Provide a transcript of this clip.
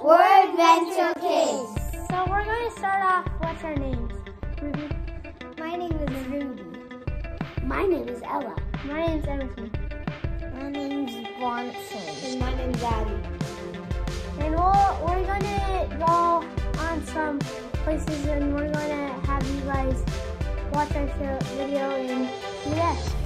We're Adventure Kids. So we're going to start off, what's our names? Ruby. My name is Ruby. My name is Ella. My name's Emerson. My name's Bronson. And my name's Abby. And we're going to go on some places and we're going to have you guys watch our video and see that.